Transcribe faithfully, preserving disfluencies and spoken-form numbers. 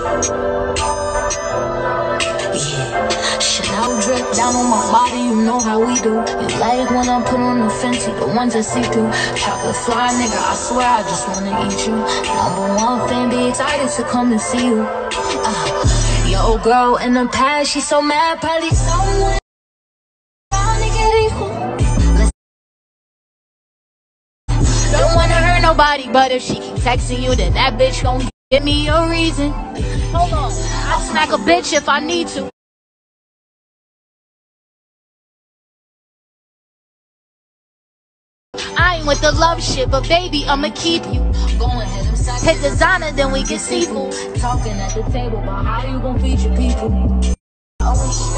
Yeah, Chanel drip down on my body, you know how we do. You like when I put on the Fenty, the ones that see through. Chocolate fly, nigga, I swear I just wanna eat you. Number one fan, be excited to come and see you. Uh, yo, girl in the past, she so mad, probably somewhere. Don't wanna hurt nobody, but if she keep texting you, then that bitch gon' give me a reason. Hold on, I'll smack a bitch if I need to. I ain't with the love shit, but baby, I'ma keep you. Go ahead and suck hit designer, then we get seafood. Talking at the table about how you gon' feed your people. Oh,